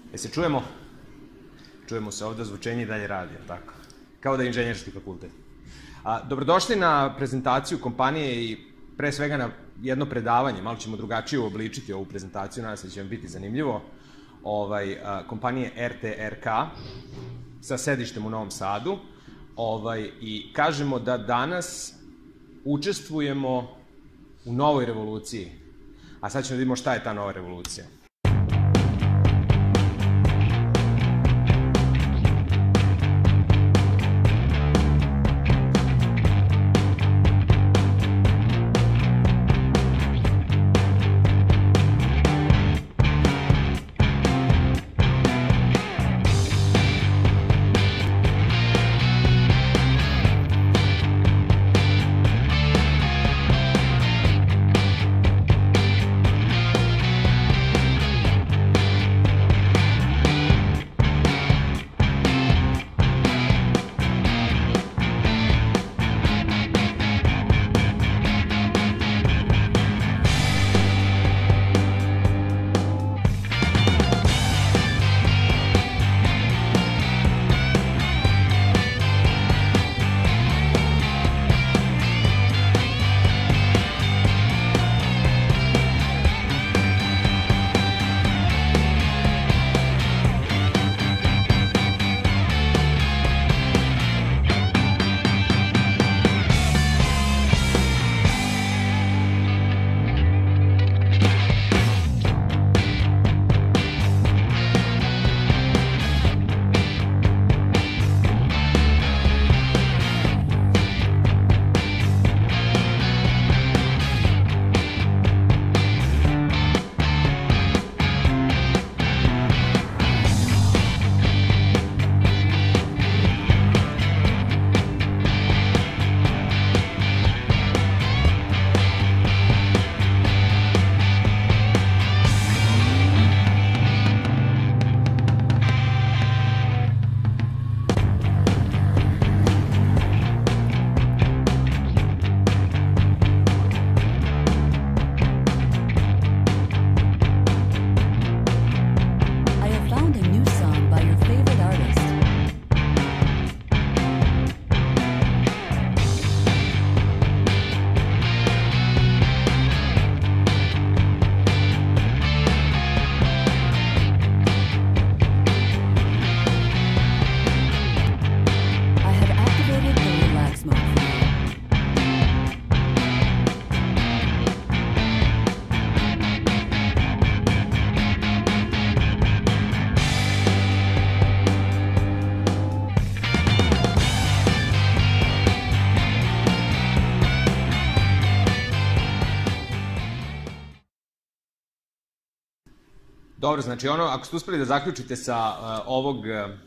Se čujemo? Čujemo se ovde, zvučenje i dalje radi, tako? Kao da je inženjerski fakultet. Dobrodošli na prezentaciju kompanije i pre svega na jedno predavanje, malo ćemo drugačije uobličiti ovu prezentaciju, nadam se da će vam biti zanimljivo, kompanije RTRK sa sedištem u Novom Sadu i kažemo da danas učestvujemo u novoj revoluciji, a sad ćemo da vidimo šta je ta nova revolucija. Dobro, znači ako ste uspeli da zaključite sa ovog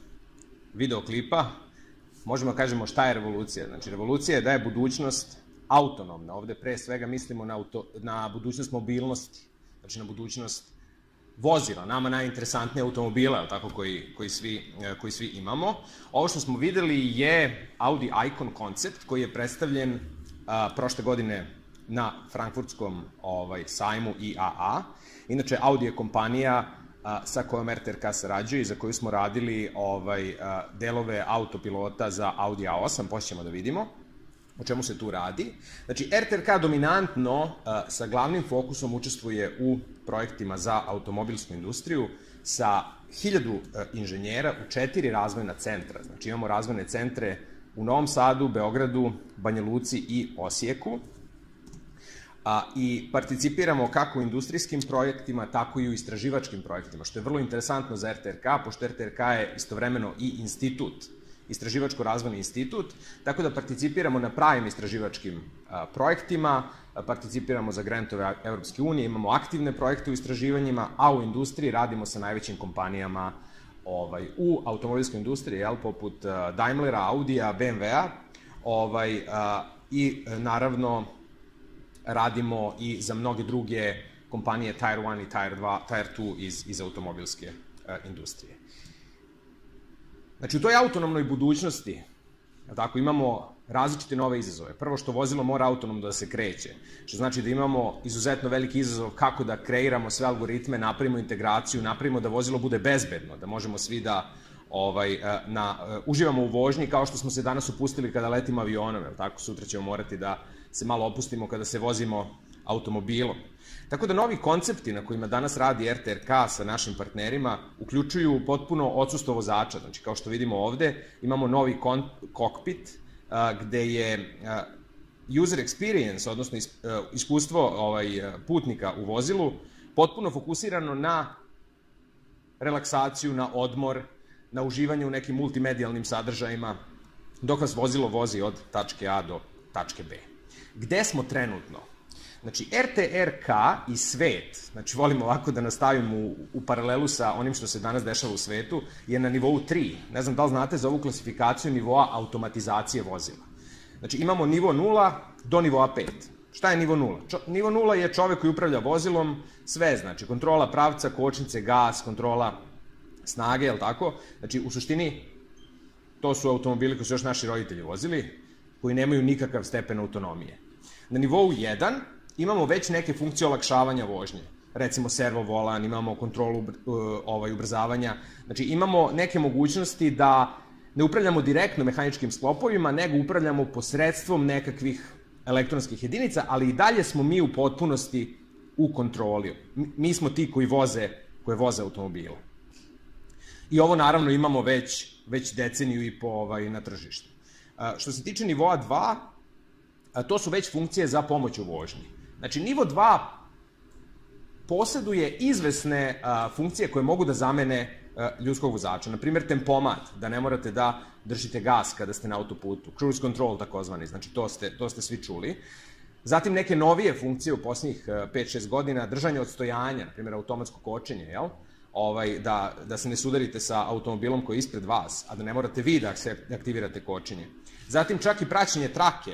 videoklipa, možemo da kažemo šta je revolucija. Znači, revolucija je da je budućnost autonomna. Ovde pre svega mislimo na budućnost mobilnosti, znači na budućnost vozila, nama najinteresantnije automobila, tako, koji svi imamo. Ovo što smo videli je Audi Icon koncept koji je predstavljen prošle godine na frankfurtskom sajmu IAA. Inače, Audi je kompanija sa kojom RTRK sarađuje i za koju smo radili delove autopilota za Audi A8, poslije ćemo da vidimo o čemu se tu radi. Znači, RTRK dominantno sa glavnim fokusom učestvuje u projektima za automobilsku industriju sa 1000 inženjera u 4 razvojna centra. Znači, imamo razvojne centre u Novom Sadu, Beogradu, Banja Luci i Osijeku. I participiramo kako u industrijskim projektima, tako i u istraživačkim projektima, što je vrlo interesantno za RTRK, pošto RTRK je istovremeno i institut, istraživačko-razvojni institut, tako da participiramo na pravim istraživačkim projektima, participiramo za grantove Evropske unije, imamo aktivne projekte u istraživanjima, a u industriji radimo sa najvećim kompanijama u automobilskoj industriji, poput Daimlera, Audija, BMW-a i naravno radimo i za mnoge druge kompanije Tier 1 i Tier 2 iz automobilske industrije. Znači, u toj autonomnoj budućnosti, tako, imamo različite nove izazove. Prvo što vozilo mora autonomno da se kreće, što znači da imamo izuzetno veliki izazov kako da kreiramo sve algoritme, napravimo integraciju, napravimo da vozilo bude bezbedno, da možemo svi da uživamo u vožnji kao što smo se danas upustili kada letimo avionom, tako sutra ćemo morati da se malo opustimo kada se vozimo automobilom. Tako da novi koncepti na kojima danas radi RTRK sa našim partnerima uključuju potpuno odsustvo vozača. Znači, kao što vidimo ovde, imamo novi kokpit gde je user experience, odnosno iskustvo putnika u vozilu, potpuno fokusirano na relaksaciju, na odmor, na uživanje u nekim multimedijalnim sadržajima, dok vas vozilo vozi od tačke A do tačke B. Gde smo trenutno? Znači, RTRK i svet, znači volim ovako da nastavim u paralelu sa onim što se danas dešava u svetu, je na nivou 3. Ne znam da li znate za ovu klasifikaciju nivoa automatizacije vozila. Znači, imamo nivo 0 do nivoa 5. Šta je nivo 0? Nivo 0 je čovek koji upravlja vozilom, sve, znači, kontrola pravca, kočnice, gas, kontrola snage, je li tako? Znači, u suštini, to su automobili koji su još naši roditelji vozili, koji nemaju nikakav stepen autonomije. Na nivou 1 imamo već neke funkcije olakšavanja vožnje. Recimo servo volan, imamo kontrolu ubrzavanja. Znači, imamo neke mogućnosti da ne upravljamo direktno mehaničkim sklopovima, nego upravljamo posredstvom nekakvih elektronskih jedinica, ali i dalje smo mi u potpunosti u kontroli. Mi smo ti koji voze automobile. I ovo naravno imamo već deceniju i po na tržištu. Što se tiče nivoa 2, to su već funkcije za pomoć u vožnji. Znači, nivo 2 poseduje izvesne funkcije koje mogu da zamene ljudskog vozača. Naprimjer, tempomat, da ne morate da držite gas kada ste na autoputu. Cruise control, takozvani, znači to ste svi čuli. Zatim neke novije funkcije u poslednjih 5-6 godina, držanje odstojanja, naprimjer automatsko kočenje, jel? Da se ne sudarite sa automobilom koji je ispred vas, a da ne morate vi da aktivirate kočenje. Zatim čak i praćenje trake.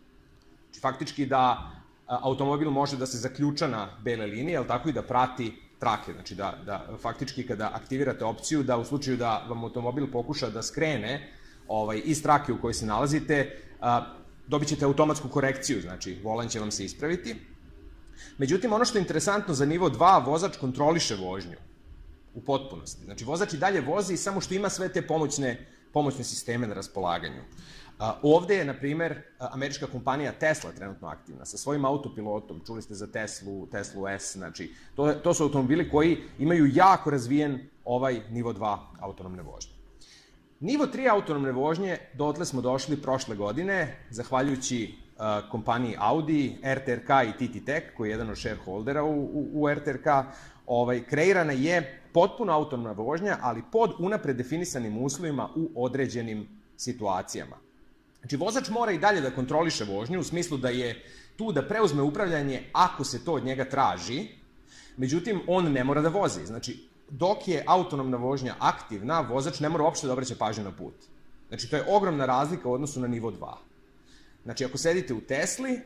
Faktički da automobil može da se zaključa na bele linije, ali tako i da prati trake. Znači da faktički kada aktivirate opciju da u slučaju da vam automobil pokuša da skrene iz trake u kojoj se nalazite, dobit ćete automatsku korekciju, znači volan će vam se ispraviti. Međutim, ono što je interesantno za nivo 2, vozač kontroliše vožnju u potpunosti. Znači, vozač i dalje vozi, samo što ima sve te pomoćne sisteme na raspolaganju. Ovde je, na primer, američka kompanija Tesla trenutno aktivna sa svojim autopilotom. Čuli ste za Teslu S, znači, to su automobili koji imaju jako razvijen ovaj nivo 2 autonomne vožnje. Nivo 3 autonomne vožnje, dotle smo došli prošle godine, zahvaljujući kompaniji Audi, RTRK i TT Tech, koji je jedan od shareholdera u RTRK, kreirana je potpuno autonomna vožnja, ali pod unapred definisanim uslovima u određenim situacijama. Znači, vozač mora i dalje da kontroliše vožnju, u smislu da je tu da preuzme upravljanje ako se to od njega traži, međutim, on ne mora da vozi. Znači, dok je autonomna vožnja aktivna, vozač ne mora uopšte da obraća pažnju na put. Znači, to je ogromna razlika u odnosu na nivo 2. Znači, ako sedite u Tesli,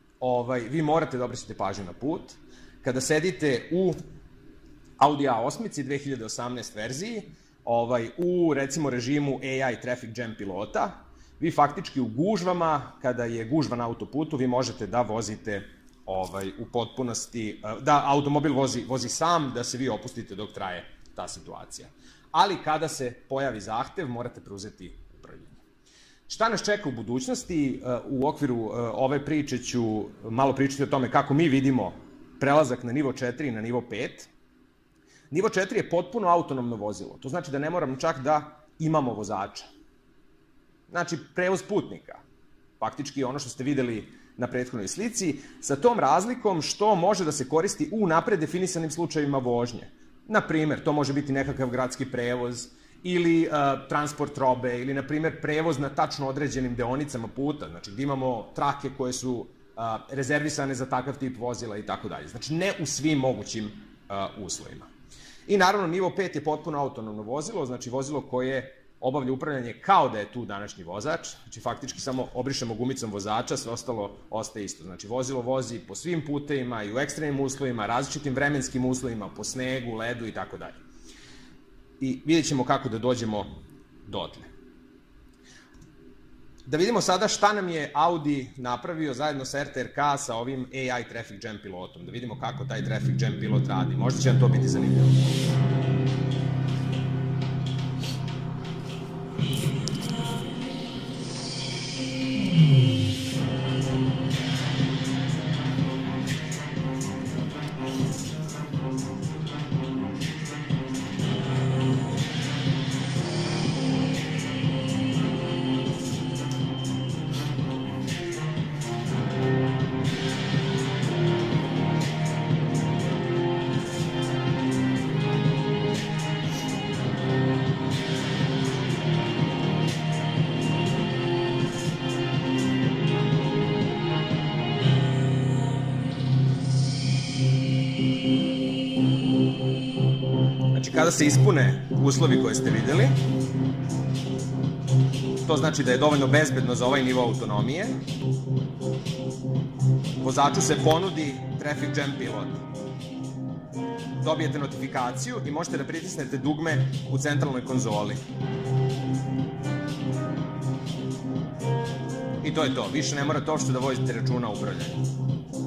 vi morate da obraćate pažnju na put. Kada sedite u Audi A8 2018 verziji, u, recimo, režimu AI Traffic Jam pilota, vi faktički u gužvama, kada je gužva na autoputu, vi možete da vozite u potpunosti, da automobil vozi sam, da se vi opustite dok traje ta situacija. Ali kada se pojavi zahtev, morate preuzeti upravljanje. Šta nas čeka u budućnosti? U okviru ove priče ću malo pričati o tome kako mi vidimo prelazak na nivo 4 i na nivo 5. Nivo 4 je potpuno autonomno vozilo. To znači da ne moram čak da imamo vozača. Znači, prevoz putnika. Faktički ono što ste videli na prethodnoj slici, sa tom razlikom što može da se koristi u napred definisanim slučajevima vožnje. Naprimer, to može biti nekakav gradski prevoz ili transport robe ili, na primer, prevoz na tačno određenim deonicama puta. Znači, gde imamo trake koje su rezervisane za takav tip vozila i tako dalje. Znači, ne u svim mogućim uslovima. I naravno, nivo 5 je potpuno autonomno vozilo, znači vozilo koje obavlja upravljanje kao da je tu današnji vozač, znači faktički samo obrišemo gumicom vozača, sve ostalo ostaje isto. Znači, vozilo vozi po svim putevima i u ekstremnim uslovima, različitim vremenskim uslovima, po snegu, ledu i tako dalje. I vidjet ćemo kako da dođemo dotle. Da vidimo sada šta nam je Audi napravio zajedno sa RTRK sa ovim AI Traffic Jam pilotom. Da vidimo kako taj Traffic Jam pilot radi. Možda će vam to biti zanimljivo. Kada se ispune uslovi koje ste videli, to znači da je dovoljno bezbedno za ovaj nivo autonomije, vozaču se ponudi Traffic Jam pilot. Dobijete notifikaciju i možete da pritisnete dugme u centralnoj konzoli. I to je to. Više ne morate uopšte da vodite računa o upravljanju.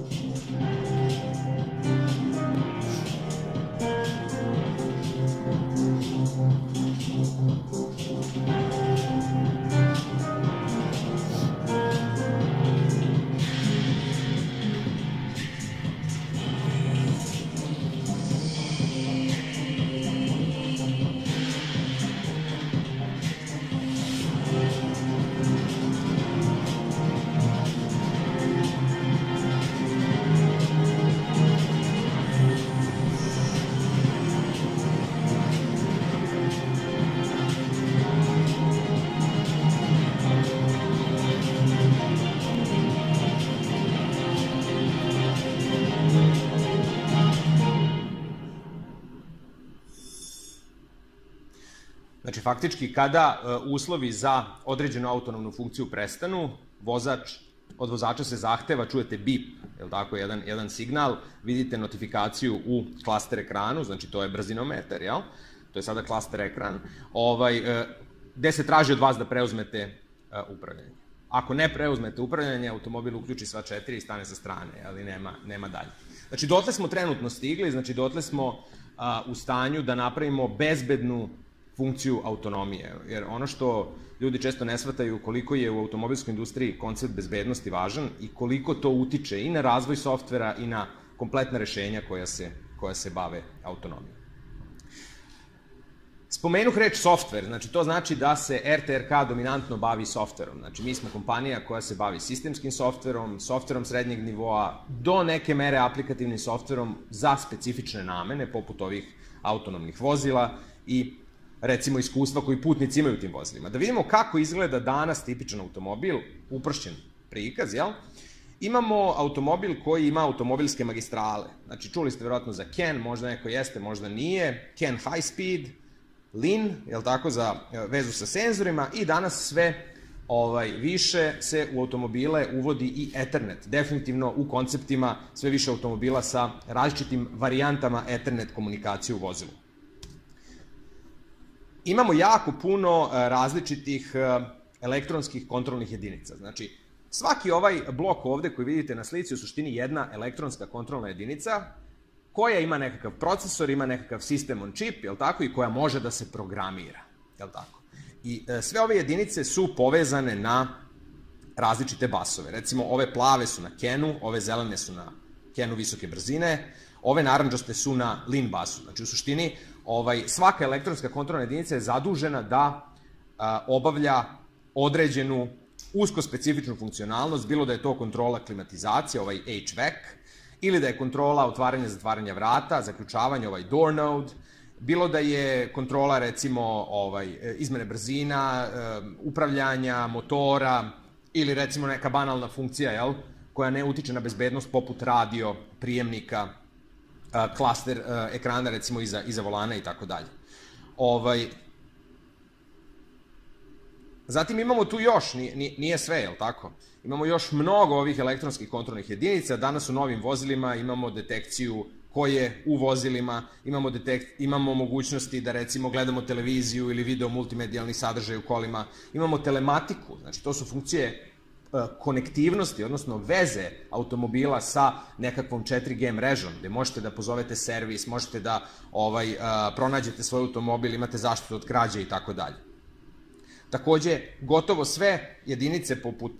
Znači, faktički, kada uslovi za određenu autonomnu funkciju prestanu, od vozača se zahteva, čujete bip, je li tako, jedan signal, vidite notifikaciju u klaster ekranu, znači to je brzinometar, jel? To je sada klaster ekran, gde se traži od vas da preuzmete upravljanje. Ako ne preuzmete upravljanje, automobil uključi sva 4 i stane sa strane, ali nema dalje. Znači, dotle smo trenutno stigli, znači dotle smo u stanju da napravimo bezbednu funkciju autonomije, jer ono što ljudi često ne shvataju koliko je u automobilskoj industriji koncept bezbednosti važan i koliko to utiče i na razvoj softvera i na kompletna rešenja koja se bave autonomijom. Spomenuh reč softver, znači to znači da se RTRK dominantno bavi softverom, znači mi smo kompanija koja se bavi sistemskim softverom, softverom srednjeg nivoa, do neke mere aplikativnim softverom za specifične namene, poput ovih autonomnih vozila i recimo iskustva koji putnici imaju u tim vozilima. Da vidimo kako izgleda danas tipičan automobil, uprošćen prikaz, jel? Imamo automobil koji ima automobilske magistrale. Znači, čuli ste vjerojatno za CAN, možda neko jeste, možda nije. CAN High Speed, LIN, jel tako, za vezu sa senzorima i danas sve više se u automobile uvodi i Ethernet. Definitivno u konceptima sve više automobila sa različitim varijantama Ethernet komunikacije u vozilu. Imamo jako puno različitih elektronskih kontrolnih jedinica. Znači, svaki ovaj blok ovde koji vidite na slici je u suštini jedna elektronska kontrolna jedinica koja ima nekakav procesor, ima nekakav sistem on chip, jel tako, i koja može da se programira, jel tako. I sve ove jedinice su povezane na različite basove. Recimo, ove plave su na CAN-u, ove zelene su na CAN-u visoke brzine, ove naranđaste su na LIN basu. Znači, u suštini, svaka elektronska kontrolna jedinica je zadužena da obavlja određenu usko specifičnu funkcionalnost, bilo da je to kontrola klimatizacije, ovaj HVAC, ili da je kontrola otvaranja i zatvaranja vrata, zaključavanja, ovaj door node, bilo da je kontrola, recimo, izmene brzina, upravljanja motora, ili recimo neka banalna funkcija, jel, koja ne utiče na bezbednost, poput radio, prijemnika, klaster ekrana, recimo, iza volana i tako dalje. Zatim imamo tu još, nije sve, jel tako? Imamo još mnogo ovih elektronskih kontrolnih jedinica. Danas u novim vozilima imamo detekciju koje u vozilima, imamo mogućnosti da recimo gledamo televiziju ili video multimedijalni sadržaj u kolima, imamo telematiku, znači to su funkcije konektivnosti, odnosno veze automobila sa nekakvom 4G mrežom, gde možete da pozovete servis, možete da pronađete svoj automobil, imate zaštitu od krađe i tako dalje. Takođe, gotovo sve jedinice poput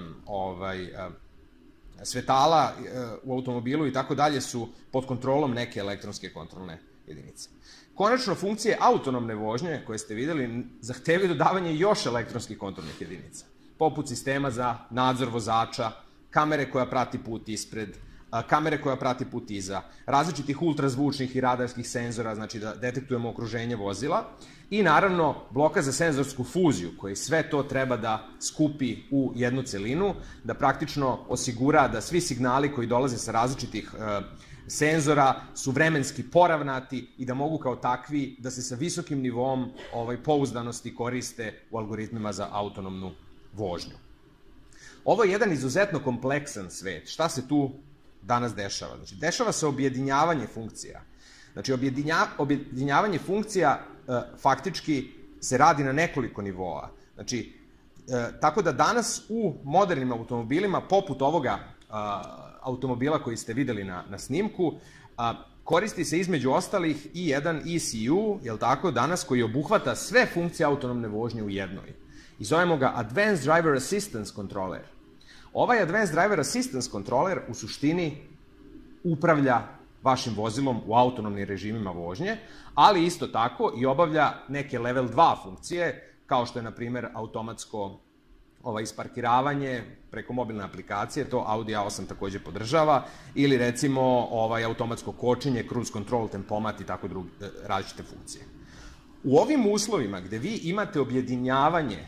svetala u automobilu i tako dalje su pod kontrolom neke elektronske kontrolne jedinice. Konačno, funkcije autonomne vožnje, koje ste videli, zahtevaju dodavanje još elektronskih kontrolnih jedinica, poput sistema za nadzor vozača, kamere koja prati put ispred, kamere koja prati put iza, različitih ultrazvučnih i radarskih senzora, znači da detektujemo okruženje vozila, i naravno bloka za senzorsku fuziju, koji sve to treba da skupi u jednu celinu, da praktično osigura da svi signali koji dolaze sa različitih senzora su vremenski poravnati i da mogu kao takvi da se sa visokim nivom pouzdanosti koriste u algoritmima za autonomnu vožnju. Ovo je jedan izuzetno kompleksan svet. Šta se tu danas dešava? Znači, dešava se objedinjavanje funkcija. Znači, objedinjavanje funkcija faktički se radi na nekoliko nivoa. Znači, tako da danas u modernim automobilima, poput ovoga automobila koji ste videli na snimku, koristi se između ostalih i jedan ECU, jel tako, danas koji obuhvata sve funkcije autonomne vožnje u jednoj. I zovemo ga Advanced Driver Assistance Controller. Ovaj Advanced Driver Assistance Controller u suštini upravlja vašim vozilom u autonomnim režimima vožnje, ali isto tako i obavlja neke level 2 funkcije, kao što je, na primjer, automatsko isparkiravanje preko mobilne aplikacije, to Audi A8 takođe podržava, ili recimo automatsko kočenje, cruise control, tempomat i tako različite funkcije. U ovim uslovima gde vi imate objedinjavanje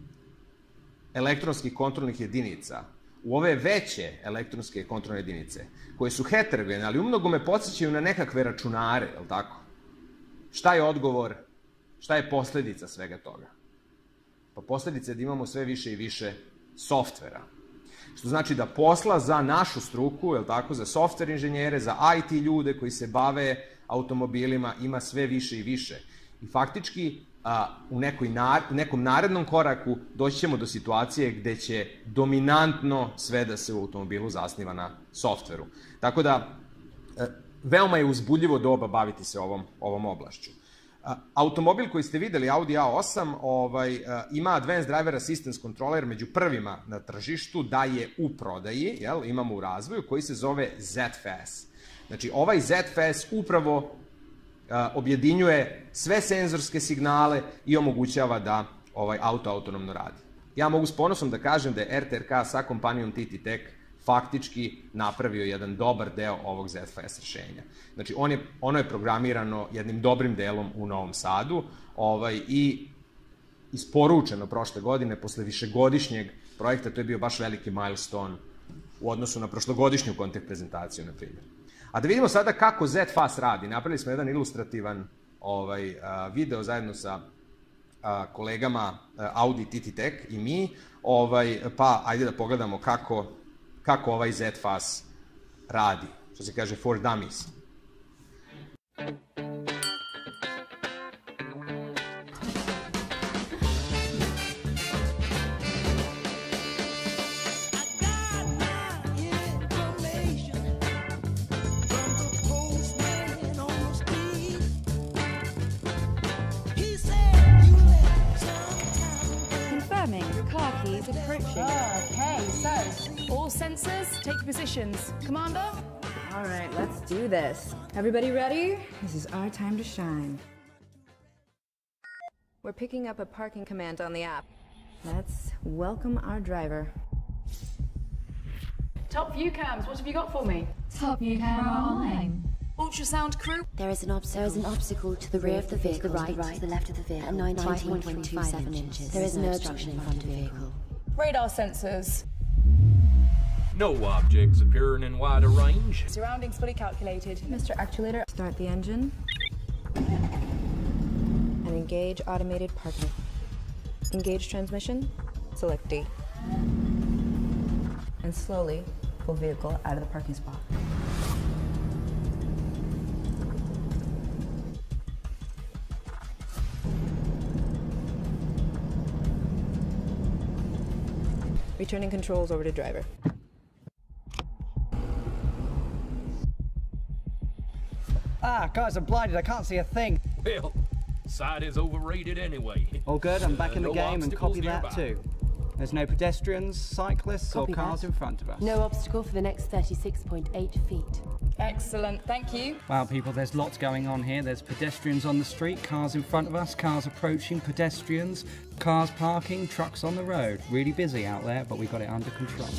elektronskih kontrolnih jedinica u ove veće elektronske kontrolne jedinice, koje su heterogene, ali umnogo me podsjećaju na nekakve računare, je li tako? Šta je odgovor, šta je posledica svega toga? Pa posledica je da imamo sve više i više softvera. Što znači da posla za našu struku, je li tako, za softver inženjere, za IT ljude koji se bave automobilima ima sve više i više. I faktički u nekom narednom koraku doći ćemo do situacije gde će dominantno sve da se u automobilu zasniva na softveru. Tako da, veoma je uzbudljivo doba baviti se ovom oblašću. Automobil koji ste videli, Audi A8, ima Advanced Driver Assistance Controller među prvima na tržištu, da je u prodaji, imamo u razvoju, koji se zove ZFAS. Znači, ovaj ZFAS upravo objedinjuje sve senzorske signale i omogućava da auto autonomno radi. Ja mogu s ponosom da kažem da je RTRK sa kompanijom TTTech faktički napravio jedan dobar deo ovog ZFS rešenja. Znači, ono je programirano jednim dobrim delom u Novom Sadu i isporučeno prošle godine, posle višegodišnjeg projekta, to je bio baš veliki milestone u odnosu na prošlogodišnju KONTEH prezentaciju, na primjer. A da vidimo sada kako ZFAS radi. Napravili smo jedan ilustrativan video zajedno sa kolegama Audi, TTTech i mi, pa ajde da pogledamo kako ovaj ZFAS radi, što se kaže for dummies. Take positions. Commander? All right, let's do this. Everybody ready? This is our time to shine. We're picking up a parking command on the app. Let's welcome our driver. Top view cams, what have you got for me? Top view camera online. Ultrasound crew? There is an obstacle to the rear of the vehicle, to the right, to the left of the vehicle, at 19.27 inches. There is no obstruction in front of the vehicle. Radar sensors. No objects appearing in wider range. Surroundings fully calculated. Mr. Actuator, start the engine. And engage automated parking. Engage transmission, select D. And slowly pull vehicle out of the parking spot. Returning controls over to driver. Ah, guys, I'm blinded. I can't see a thing. Well, sight is overrated anyway. All good. I'm back in the No game and copy obstacles that nearby. too. There's no pedestrians, cyclists, Copy or cars that. in front of us. No obstacle for the next 36.8 feet. Excellent, thank you. Wow, people, there's lots going on here. There's pedestrians on the street, cars in front of us, cars approaching, pedestrians, cars parking, trucks on the road. Really busy out there, but we got it under control.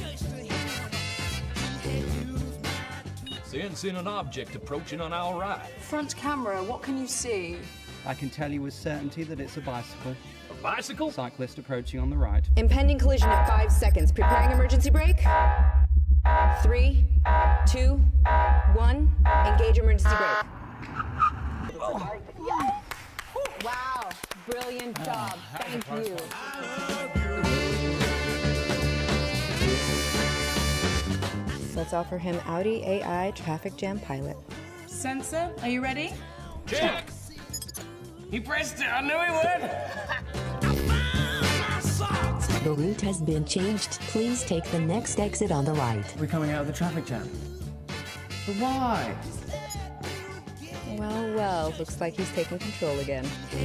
Sensing an object approaching on our right. Front camera, what can you see? I can tell you with certainty that it's a bicycle. A bicycle? Cyclist approaching on the right. Impending collision in 5 seconds. Preparing emergency brake. 3, 2, 1. Engage emergency brake. Wow, brilliant job. Thank you. Let's offer him Audi AI traffic jam pilot. Sensor, are you ready? Check! He pressed it, I knew he would! The route has been changed. Please take the next exit on the right. We're coming out of the traffic jam. But why? Well, well, looks like he's taking control again.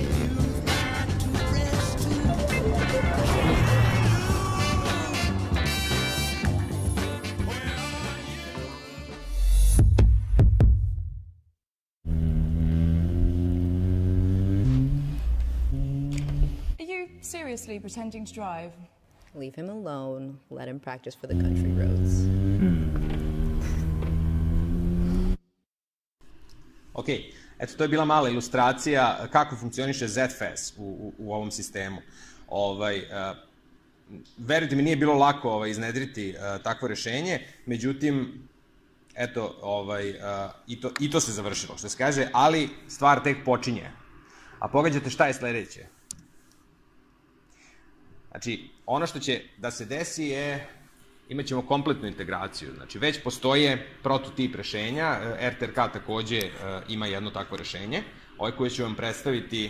Are you seriously pretending to drive? Leave him alone. Let him practice for the country roads. Ok, eto, to je bila mala ilustracija kako funkcioniše ZFS u ovom sistemu. Verujte mi, nije bilo lako iznedriti takvo rešenje, međutim, eto, i to se završilo, što se kaže, ali stvar tek počinje. A pogađate šta je sledeće? Znači, ono što će da se desi je, imat ćemo kompletnu integraciju. Znači, već postoje prototip rešenja, RTRK takođe ima jedno takvo rešenje, koje ću vam predstaviti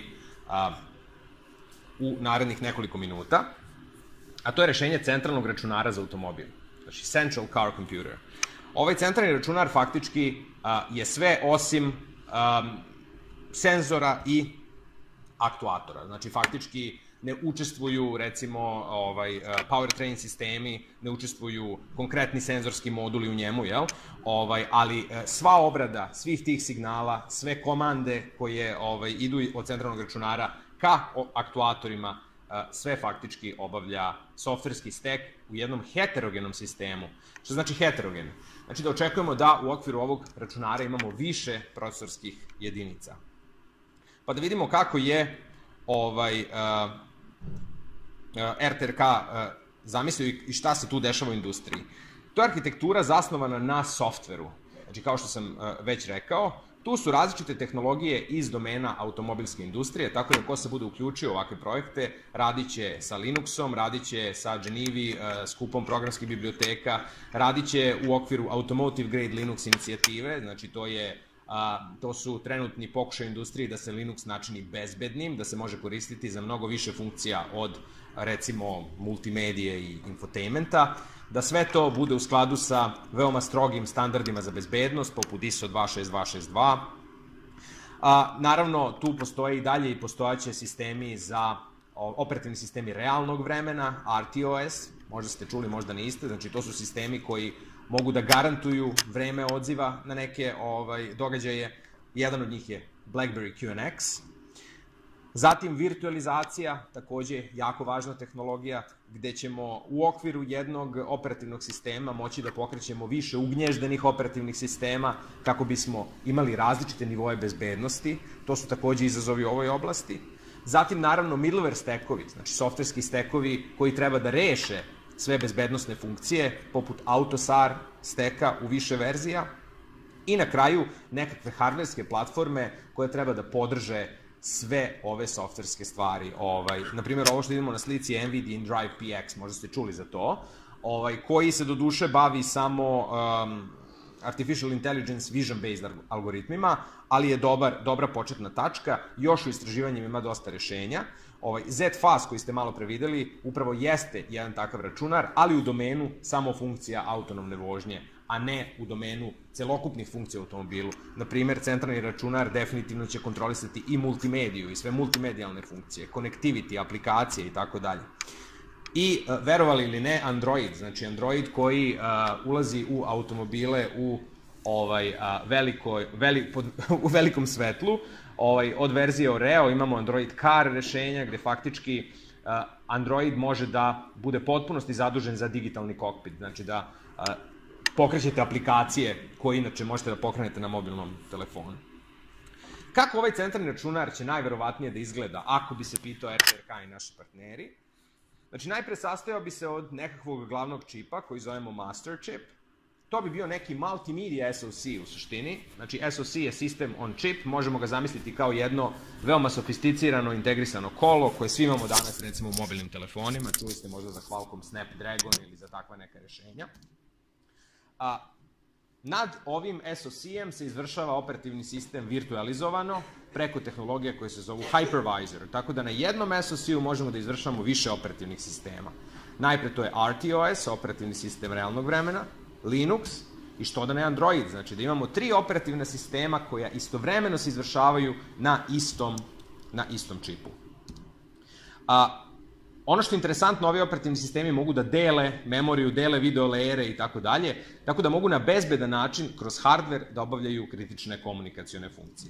u narednih nekoliko minuta, a to je rešenje centralnog računara za automobil, znači Central Car Computer. Ovaj centralni računar faktički je sve osim senzora i aktuatora, znači faktički ne učestvuju, recimo, powertrain sistemi, ne učestvuju konkretni senzorski moduli u njemu, jel? Ali sva obrada svih tih signala, sve komande koje idu od centralnog računara ka aktuatorima, sve faktički obavlja softverski stek u jednom heterogenom sistemu. Što znači heterogen? Znači da očekujemo da u okviru ovog računara imamo više procesorskih jedinica. Pa da vidimo kako je RTRK zamislio i šta se tu dešava u industriji. To je arhitektura zasnovana na softveru. Znači, kao što sam već rekao, tu su različite tehnologije iz domena automobilske industrije, tako da ko se bude uključio u ovakve projekte, radit će sa Linuxom, radit će sa Genevi, skupom programskih biblioteka, radit će u okviru Automotive Grade Linux inicijative, znači to su trenutni pokušaj industriji da se Linux načini bezbednim, da se može koristiti za mnogo više funkcija od, recimo, multimedije i infotainmenta, da sve to bude u skladu sa veoma strogim standardima za bezbednost, poput ISO 26262. Naravno, tu postoje i dalje i postojaće sistemi za operativni sistemi realnog vremena, RTOS, možda ste čuli, možda niste, znači to su sistemi koji mogu da garantuju vreme odziva na neke događaje. Jedan od njih je BlackBerry QNX. Zatim virtualizacija, takođe jako važna tehnologija, gde ćemo u okviru jednog operativnog sistema moći da pokrećemo više ugnježdenih operativnih sistema kako bismo imali različite nivoje bezbednosti. To su takođe izazovi u ovoj oblasti. Zatim, naravno, middleware stekovi, znači softverski stekovi koji treba da reše sve bezbednostne funkcije, poput AutoSAR steka u više verzija. I na kraju, nekakve hardverske platforme koje treba da podrže sve ove softverske stvari. Naprimjer, ovo što vidimo na slici je NVIDIA InDrive PX, možda ste čuli za to, koji se do duše bavi samo artificial intelligence vision-based algoritmima, ali je dobra početna tačka, još u istraživanjima ima dosta rešenja. Z-Fast koji ste malo pre videli upravo jeste jedan takav računar, ali u domenu samo funkcija autonomne vožnje, a ne u domenu celokupnih funkcija u automobilu. Naprimer, centralni računar definitivno će kontrolisati i multimediju i sve multimedijalne funkcije, connectivity, aplikacije i tako dalje. I, verovali ili ne, Android, znači Android koji ulazi u automobile u velikom svetlu. Od verzije Oreo imamo Android Car rešenja gde faktički Android može da bude potpunosti zadužen za digitalni kokpit, znači da pokrećete aplikacije koje inače možete da pokrenete na mobilnom telefonu. Kako ovaj centralni računar će najverovatnije da izgleda ako bi se pitao RTRK i naši partneri? Znači, najpre sastojao bi se od nekakvog glavnog čipa koji zovemo master chip. To bi bio neki multimedia SoC u suštini. Znači, SoC je system on chip, možemo ga zamisliti kao jedno veoma sofisticirano, integrisano kolo koje svi imamo danas, recimo, u mobilnim telefonima. Čuli ste možda za Qualcomm Snapdragon ili za takva neka rešenja. Nad ovim SoC-em se izvršava operativni sistem virtualizovano preko tehnologije koje se zovu hypervisor, tako da na jednom SoC-u možemo da izvršamo više operativnih sistema. Najpre to je RTOS, operativni sistem realnog vremena, Linux i što da ne Android, znači da imamo 3 operativna sistema koja istovremeno se izvršavaju na istom čipu. Ono što je interesantno, ovi operativni sistemi mogu da dele memoriju, dele video lejere i tako dalje, tako da mogu na bezbedan način kroz hardware da obavljaju kritične komunikacione funkcije.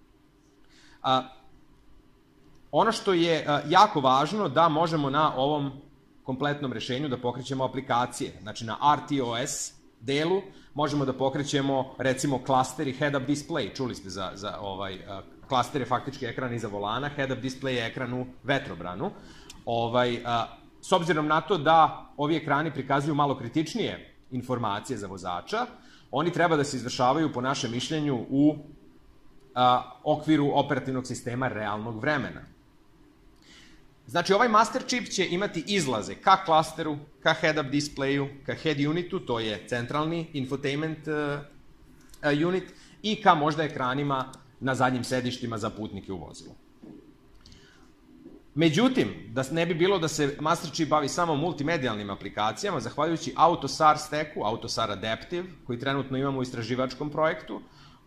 Ono što je jako važno da možemo na ovom kompletnom rešenju da pokrećemo aplikacije. Znači na RTOS delu možemo da pokrećemo recimo klasteri head-up display. Čuli ste za klaster je faktički ekran iza volana, head-up display je ekran u vetrobranu. S obzirom na to da ovi ekrani prikazuju malo kritičnije informacije za vozača, oni treba da se izvršavaju po našem mišljenju u okviru operativnog sistema realnog vremena. Znači, ovaj master čip će imati izlaze ka klasteru, ka head-up displayu, ka head unitu, to je centralni infotainment unit, i ka možda ekranima na zadnjim sedištima za putnike u vozilu. Međutim, da ne bi bilo da se master chip bavi samo multimedijalnim aplikacijama, zahvaljujući AutoSAR stacku, AutoSAR Adaptive, koji trenutno imamo u istraživačkom projektu,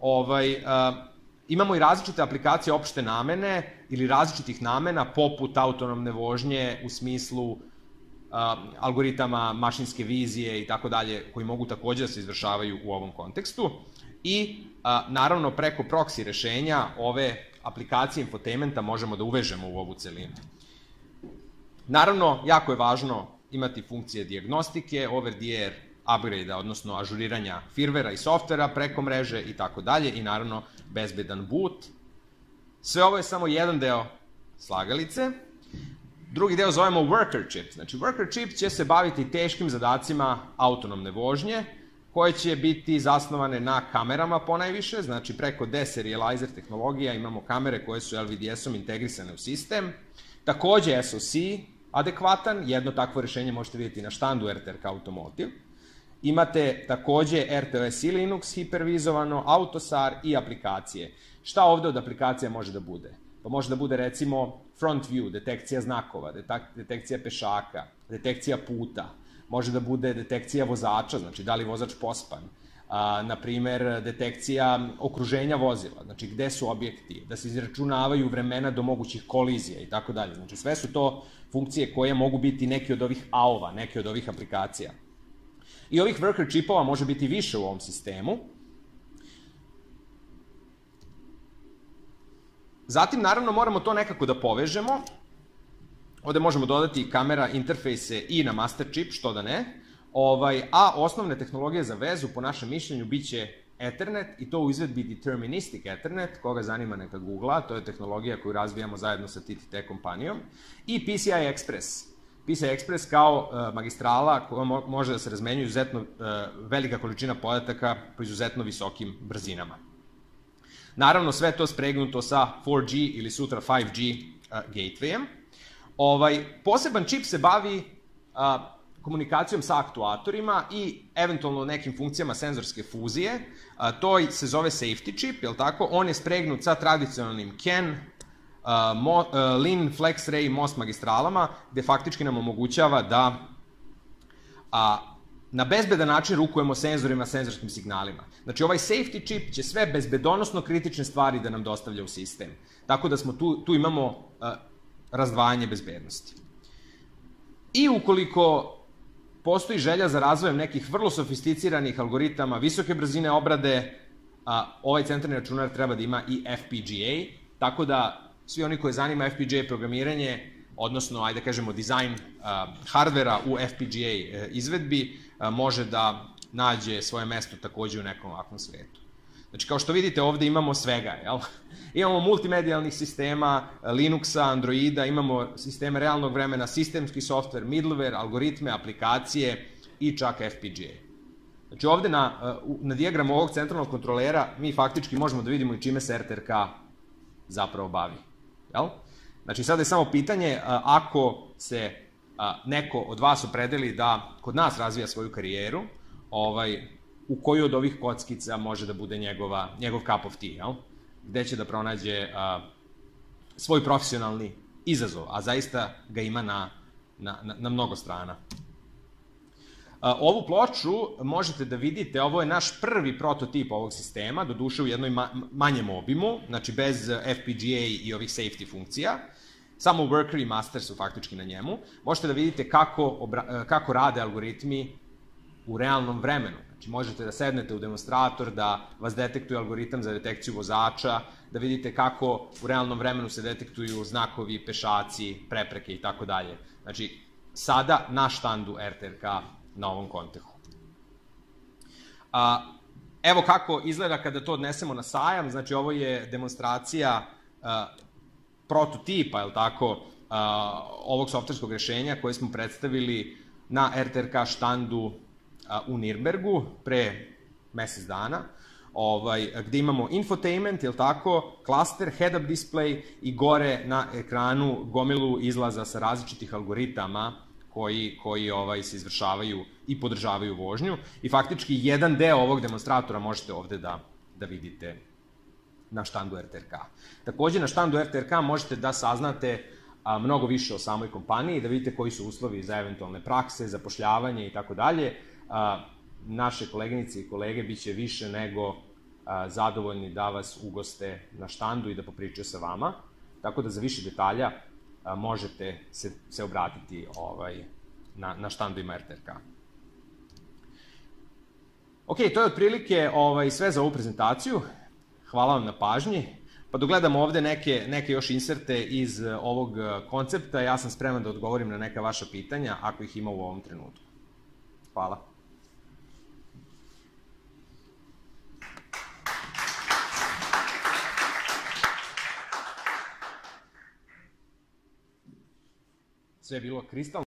imamo i različite aplikacije opšte namene ili različitih namena, poput autonomne vožnje u smislu algoritama mašinske vizije i tako dalje, koji mogu takođe da se izvršavaju u ovom kontekstu. I, naravno, preko proxy rešenja ove aplikacije infotainmenta možemo da uvežemo u ovu celinu. Naravno, jako je važno imati funkcije dijagnostike, over-the-air upgrade-a, odnosno ažuriranja firmwarea i softvera preko mreže i tako dalje, i naravno bezbedan boot. Sve ovo je samo jedan deo slagalice. Drugi deo zovemo worker chip. Znači, worker chip će se baviti teškim zadacima autonomne vožnje, koje će biti zasnovane na kamerama ponajviše, znači preko deserializer tehnologija imamo kamere koje su LVDS-om integrisane u sistem. Takođe SoC adekvatan, jedno takvo rešenje možete vidjeti na štandu RTRK Automotive. Imate takođe RTOS i Linux hipervizovano, AutoSAR i aplikacije. Šta ovde od aplikacija može da bude? Pa može da bude recimo front view, detekcija znakova, detekcija pešaka, detekcija puta. Može da bude detekcija vozača, znači da li vozač pospan, naprimer detekcija okruženja vozila, znači gde su objekti, da se izračunavaju vremena do mogućih kolizija i tako dalje. Znači sve su to funkcije koje mogu biti neki od ovih AO-va, neki od ovih aplikacija. I ovih worker čipova može biti više u ovom sistemu. Zatim, naravno, moramo to nekako da povežemo. Ovde možemo dodati kamera interfejse i na master chip, što da ne. A osnovne tehnologije za vezu, po našem mišljenju, bit će Ethernet, i to u izvedbi Deterministic Ethernet, koga zanima neka googla, to je tehnologija koju razvijamo zajedno sa TTT kompanijom, i PCI Express. PCI Express kao magistrala koja može da se razmenjuje izuzetno velika količina podataka po izuzetno visokim brzinama. Naravno, sve to spregnuto sa 4G ili sutra 5G gatewayem. Poseban čip se bavi komunikacijom sa aktuatorima i eventualno nekim funkcijama senzorske fuzije. To se zove safety chip, je li tako? On je spregnut sa tradicionalnim CAN Lean Flex Ray most magistralama, gde faktički nam omogućava da na bezbedan način rukujemo senzorima, senzorskim signalima. Znači, ovaj safety chip će sve bezbedonosno kritične stvari da nam dostavlja u sistem. Tako da smo tu imamo razdvajanje bezbednosti. I ukoliko postoji želja za razvojem nekih vrlo sofisticiranih algoritama, visoke brzine obrade, ovaj centralni računar treba da ima i FPGA, tako da svi oni koje zanima FPGA programiranje, odnosno, ajde kažemo, dizajn hardvera u FPGA izvedbi, može da nađe svoje mesto takođe u nekom ovakvom svetu. Znači, kao što vidite, ovde imamo svega, jel? Imamo multimedijalnih sistema, Linuxa, Androida, imamo sisteme realnog vremena, sistemski software, middleware, algoritme, aplikacije i čak FPGA. Znači, ovde na dijagramu ovog centralnog kontrolera mi faktički možemo da vidimo i čime se RTRK zapravo bavi, jel? Znači, sada je samo pitanje, ako se neko od vas opredeli da kod nas razvija svoju karijeru, u koju od ovih kockica može da bude njegov cup of tea, jel? Gde će da pronađe svoj profesionalni izazov, a zaista ga ima na mnogo strana. Ovu ploču možete da vidite, ovo je naš prvi prototip ovog sistema, doduše u jednom manjem obimu, znači bez FPGA i ovih safety funkcija, samo worker i master su faktički na njemu. Možete da vidite kako rade algoritmi u realnom vremenu. Znači, možete da sednete u demonstrator, da vas detektuje algoritam za detekciju vozača, da vidite kako u realnom vremenu se detektuju znakovi, pešaci, prepreke i tako dalje. Znači, sada na štandu RTRK na ovom kontehu. Evo kako izgleda kada to odnesemo na sajam. Znači, ovo je demonstracija prototipa, je li tako, ovog softverskog rešenja koje smo predstavili na RTRK štandu u Nirnbergu pre mesec dana, gde imamo infotainment, je li tako, klaster, head-up display i gore na ekranu gomilu izlaza sa različitih algoritama koji se izvršavaju i podržavaju vožnju. I faktički jedan deo ovog demonstratora možete ovde da vidite na štandu RTRK. Takođe, na štandu RTRK možete da saznate mnogo više o samoj kompaniji, da vidite koji su uslovi za eventualne prakse, zapošljavanje i tako dalje. Naše koleginice i kolege biće više nego zadovoljni da vas ugoste na štandu i da popričaju sa vama. Tako da za više detalja možete se obratiti na štandovima RTRK. Ok, to je otprilike sve za ovu prezentaciju. Hvala vam na pažnji. Pa dogledamo ovde neke još inserte iz ovog koncepta. Ja sam spreman da odgovorim na neka vaša pitanja, ako ih ima u ovom trenutku. Hvala. Sve je bilo kristalno.